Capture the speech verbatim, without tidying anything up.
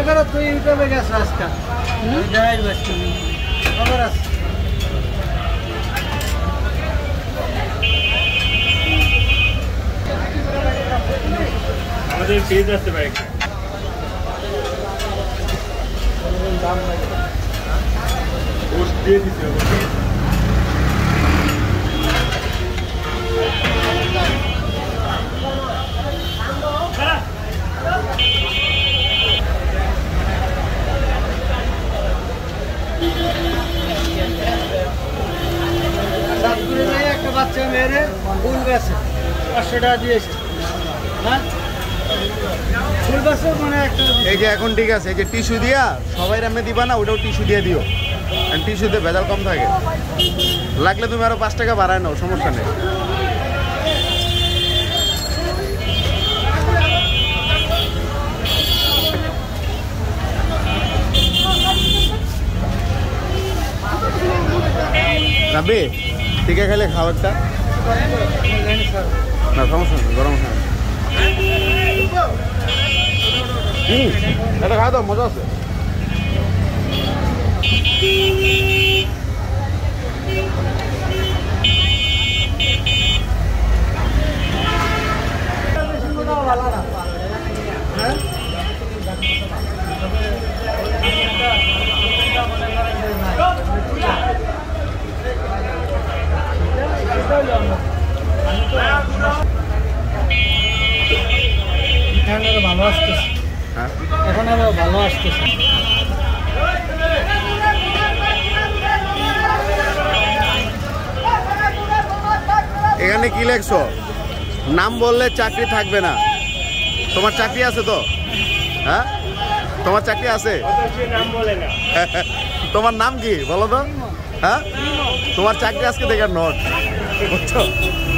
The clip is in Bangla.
করো তুই ইউটিউবে গেছ আজকে যাই বাস তুমি খবর আছে আমাদের পেজ আছে ভাই দাম লাগে পোস্ট দিয়ে দিতে হবে একটা বাচ্চা মেয়েরে ফুল গেছে পাঁচশো টাকা দিয়েছে হ্যাঁ ফুল গাছে মানে একটা এই যে এখন ঠিক আছে এই যে টিস্যু দিয়া সবাই এমনি দিবা না ওটাও টিস্যু দিয়ে দিও টিস্যুতে ভেজাল কম থাকে লাগলে তুমি আরো পাঁচ টাকা বাড়ায় নাও সমস্যা নেই রাবে টিকা খেলে খাবারটা না সমস্যা নেই গরম খাওয়া হুম এটা খাওয়া দাও মজা আছে ভালো আসতেছে এখন আরো ভালো আসতেছে এখানে কি লেখছো নাম বললে চাকরি থাকবে না তোমার চাকরি আছে তো হ্যাঁ তোমার চাকরি আছে নাম বলে না তোমার নাম কি বলো তো হ্যাঁ তোমার চাকরি আজকে দেখার নোট বুঝছো